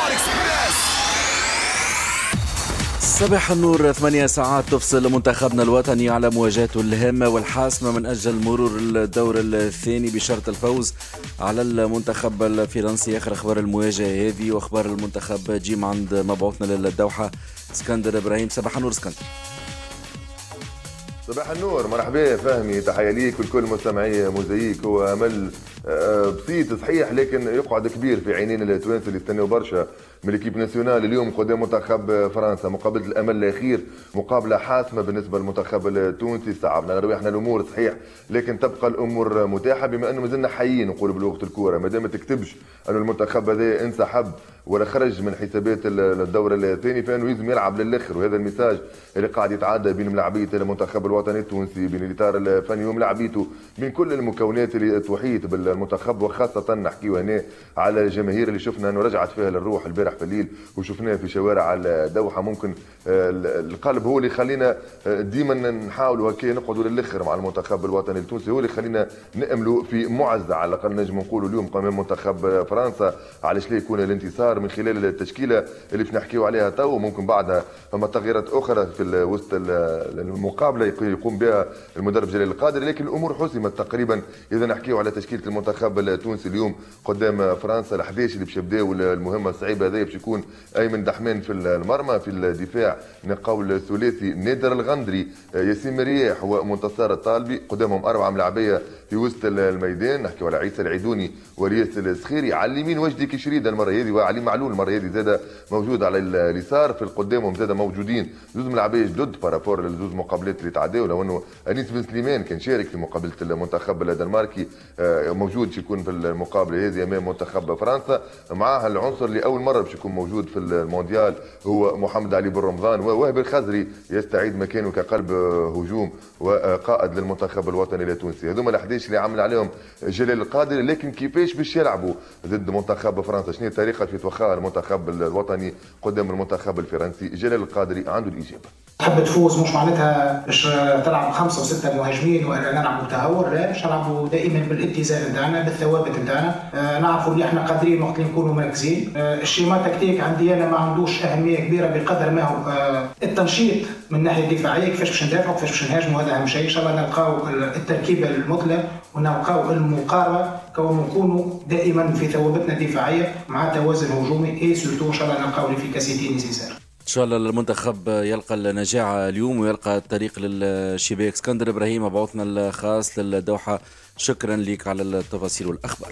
صباح النور. 8 ساعات تفصل منتخبنا الوطني على مواجهته الهامة والحاسمة من أجل مرور الدور الثاني بشرط الفوز على المنتخب الفرنسي. آخر أخبار المواجهة هذه وأخبار المنتخب جيم عند مبعوثنا للدوحة اسكندر إبراهيم. صباح النور اسكندر. صباح النور، مرحبا فهمي، تحية ليك ولكل مستمعي موزايك. هو أمل بسيط صحيح لكن يقعد كبير في عينين التوانسه اللي استنوا برشا من ليكيب ناسيونال اليوم قدام منتخب فرنسا. مقابله الامل الاخير، مقابله حاسمه بالنسبه للمنتخب التونسي. صعبنا رواحنا الامور صحيح لكن تبقى الامور متاحه بما انه مازلنا حيين نقول بلغه الكوره. ما دام ما تكتبش انه المنتخب هذا انسحب ولا خرج من حسابات الدور الثاني فانه لازم يلعب للاخر، وهذا الميساج اللي قاعد يتعدى بين ملاعبيه المنتخب الوطني التونسي، بين الاطار الفني وملاعبيته، بين كل المكونات اللي تحيط بالمنتخب، وخاصه نحكيو هنا على الجماهير اللي شفنا انه رجعت فيها للروح البارح في الليل وشفناه في شوارع الدوحه. ممكن القلب هو اللي يخلينا ديما نحاولوا هكا نقعدوا للاخر مع المنتخب الوطني التونسي، هو اللي يخلينا ناملوا في معزه على الاقل نجم نقولوا اليوم امام منتخب فرنسا. علاش لا يكون الانتصار من خلال التشكيله اللي باش نحكيو عليها تو. ممكن بعدها فما تغييرات اخرى في وسط المقابله يقوم بها المدرب جلال القادري، لكن الامور حسمت تقريبا اذا نحكيو على تشكيله المنتخب التونسي اليوم قدام فرنسا. ال11 اللي باش يبداو المهمه الصعيبه هذه باش يكون ايمن دحمان في المرمى، في الدفاع نقول الثلاثي نادر الغندري، ياسين مرياح ومنتصر الطالبي، قدامهم 4 ملاعبيه في وسط الميدان. نحكيو على عيسى العيدوني ورياس السخيري، على اليمين وجدي كشريده المره هذه، وعلي معلول المره هذه زاد موجود على اليسار. في قدامهم زاد موجودين زوز ملاعبيه جدد بارابور للزوز مقابلات اللي تعداو، لو انه انيس بن سليمان كان شارك في مقابله المنتخب الدنماركي موجود يكون في المقابله هذه امام منتخب فرنسا. معاه العنصر اللي اول مره باش يكون موجود في المونديال هو محمد علي بن رمضان، ووهبي الخزري يستعيد مكانه كقلب هجوم وقائد للمنتخب الوطني التونسي. هذوما ال11 اللي عمل عليهم جلال القادري، لكن كيفاش باش يلعبوا ضد منتخب فرنسا؟ شنو الطريقه في توخاء المنتخب الوطني قدام المنتخب الفرنسي؟ جلال القادري عنده الاجابه. تحب تفوز مش معناتها باش تلعب 5 و6 مهاجمين والا نلعبوا تهور، لا، باش نلعبوا دائما بالاتزان نتاعنا بالثوابت نتاعنا. نعرفوا اللي احنا قادرين وقت اللي نكونوا مركزين. الشيما تكتيك عندي انا ما عندوش اهميه كبيره بقدر ما هو التنشيط من الناحيه الدفاعيه، كيفاش باش ندافعوا كيفاش باش نهاجموا، هذا اهم شيء. ان شاء الله نلقاو التركيبه المثلى ونلقاو المقاربه كون نكونوا دائما في ثوابتنا الدفاعيه مع توازن هجومي اي سورتو ان شاء الله نلقاو ليفيكاسيتي نيسيسير. ان شاء الله المنتخب يلقى النجاعه اليوم ويلقى الطريق للشباك. اسكندر ابراهيم مبعوثنا الخاص للدوحه، شكرا لك على التفاصيل والاخبار.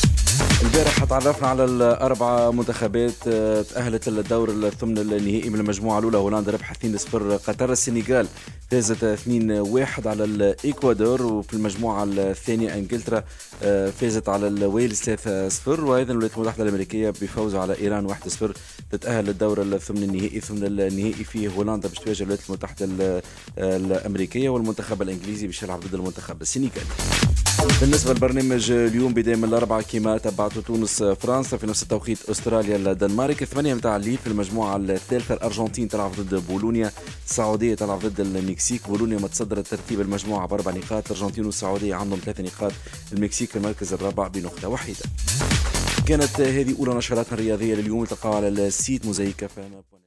البارح تعرفنا على ال4 منتخبات تأهلت للدور الثمن النهائي من المجموعة الأولى. هولندا ربحت 2-0 قطر. السنغال فازت 2-1 على الإكوادور. وفي المجموعة الثانية انجلترا فازت على الويلز 3-0. وأيضا الولايات المتحدة الأمريكية بفوزها على إيران 1-0 تتأهل للدور الثمن النهائي. ثمن النهائي فيه هولندا باش تواجه الولايات المتحدة الأمريكية، والمنتخب الإنجليزي باش يلعب ضد المنتخب السنغالي. بالنسبة للبرنامج اليوم بداية من الأربعة كما تبعتوا تونس فرنسا في نفس التوقيت أستراليا الدنمارك. 8 متاع الليل في المجموعة الثالثة الأرجنتين تلعب ضد بولونيا، السعودية تلعب ضد المكسيك. بولونيا متصدر ترتيب المجموعة ب4 نقاط، الأرجنتين والسعودية عندهم 3 نقاط، المكسيك المركز الرابع بنقطة واحدة. كانت هذه أولى نشراتنا الرياضية لليوم، تلقاها على السيت موزايك.